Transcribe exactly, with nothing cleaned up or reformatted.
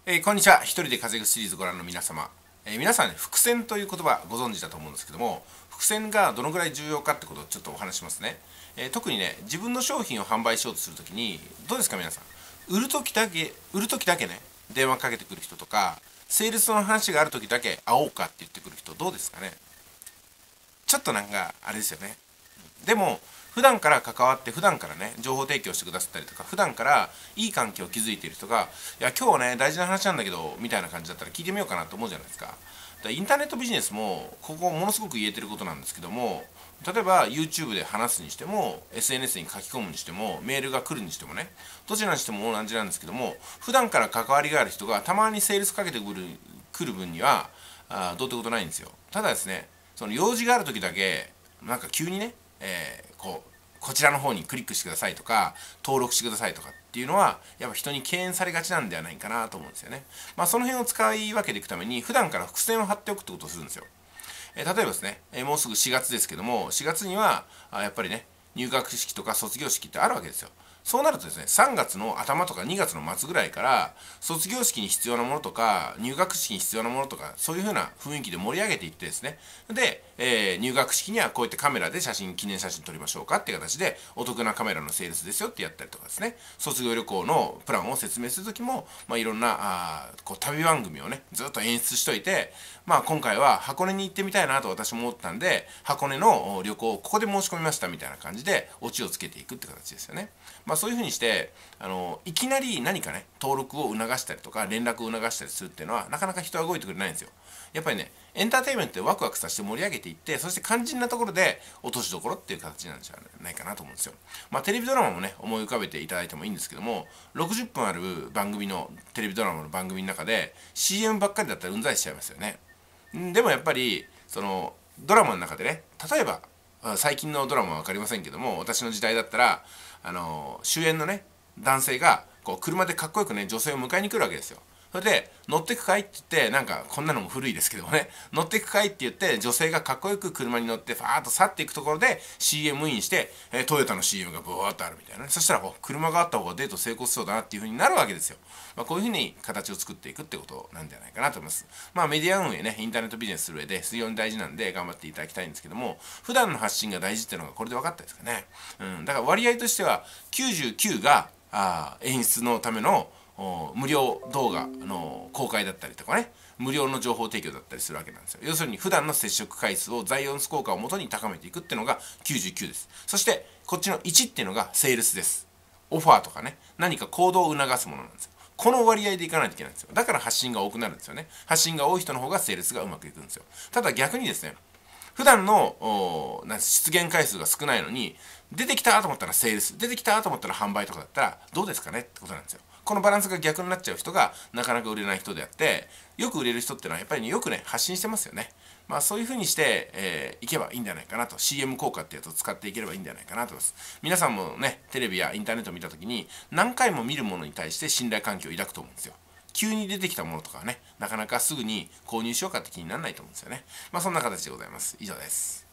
えーこんにちは。一人で稼ぐシリーズご覧の皆様、えー皆さんね、伏線という言葉ご存知だと思うんですけども、伏線がどのぐらい重要かってことをちょっとお話しますね。えー特にね、自分の商品を販売しようとするときに、どうですか皆さん、売るときだけ売るときだけね、電話かけてくる人とか、セールスの話があるときだけ会おうかって言ってくる人、どうですかね。ちょっとなんかあれですよね。でも普段から関わって普段からね情報提供してくださったりとか、普段からいい関係を築いている人が、いや今日はね大事な話なんだけどみたいな感じだったら聞いてみようかなと思うじゃないですか。だからインターネットビジネスもここものすごく言えてることなんですけども、例えば YouTube で話すにしても エスエヌエス に書き込むにしてもメールが来るにしてもね、どちらにしても同じなんですけども、普段から関わりがある人がたまにセールスかけてくる来る分にはあどうってことないんですよ。ただですね、その用事がある時だけなんか急にね、えーこうこちらの方にクリックしてくださいとか登録してくださいとかっていうのはやっぱ人に敬遠されがちなんではないかなと思うんですよね。まあその辺を使い分けていくために普段から伏線を張っておくってことをするんですよ。えー例えばですね、えーもうすぐしがつですけども、しがつにはあやっぱりね入学式とか卒業式ってあるわけですよ。そうなるとですね、さんがつの頭とかにがつの末ぐらいから卒業式に必要なものとか入学式に必要なものとか、そういう風な雰囲気で盛り上げていってですね、で、えー入学式にはこうやってカメラで写真記念写真撮りましょうかっていう形でお得なカメラのセールスですよってやったりとかですね、卒業旅行のプランを説明する時も、まあ、いろんなあこう旅番組をねずっと演出しといて、まあ、今回は箱根に行ってみたいなと私も思ったんで箱根の旅行をここで申し込みましたみたいな感じでオチをつけていくって形ですよね。まあ、そういうふうにしてあのいきなり何かね登録を促したりとか連絡を促したりするっていうのはなかなか人は動いてくれないんですよ。やっぱりねエンターテインメントってワクワクさせて盛り上げていって、そして肝心なところで落としどころっていう形なんじゃないかなと思うんですよ。まあテレビドラマもね思い浮かべていただいてもいいんですけども、ろくじゅっぷんある番組のテレビドラマの番組の中で シーエム ばっかりだったらうんざりしちゃいますよね。でもやっぱりそのドラマの中でね、例えば最近のドラマは分かりませんけども、私の時代だったらあの主演のね男性がこう車でかっこよくね女性を迎えに来るわけですよ。それで乗ってくかいって言って、なんかこんなのも古いですけどもね、乗ってくかいって言って女性がかっこよく車に乗ってファーッと去っていくところで シーエム インして、えートヨタの シーエム がブワーッとあるみたいなね。そしたらこう車があった方がデート成功しそうだなっていう風になるわけですよ。まあ、こういう風に形を作っていくってことなんじゃないかなと思います。まあメディア運営ね、インターネットビジネスする上で非常に大事なんで頑張っていただきたいんですけども、普段の発信が大事っていうのがこれで分かったですかね。うん、だから割合としてはきゅうじゅうきゅうがあ演出のための無料動画の公開だったりとかね、無料の情報提供だったりするわけなんですよ。要するに普段の接触回数をザイオンス効果をもとに高めていくっていうのがきゅうじゅうきゅうです。そしてこっちのいちっていうのがセールスです。オファーとかね、何か行動を促すものなんですよ。この割合でいかないといけないんですよ。だから発信が多くなるんですよね。発信が多い人の方がセールスがうまくいくんですよ。ただ逆にですね、普段の出現回数が少ないのに出てきたと思ったらセールス、出てきたと思ったら販売とかだったらどうですかねってことなんですよ。このバランスが逆になっちゃう人がなかなか売れない人であって、よく売れる人っていうのはやっぱり、ね、よくね発信してますよね。まあそういう風にして、えー、いけばいいんじゃないかなと。 シーエム 効果ってやつを使っていければいいんじゃないかなと思います。皆さんもねテレビやインターネットを見た時に何回も見るものに対して信頼関係を抱くと思うんですよ。急に出てきたものとかはね、なかなかすぐに購入しようかって気にならないと思うんですよね。まあそんな形でございます。以上です。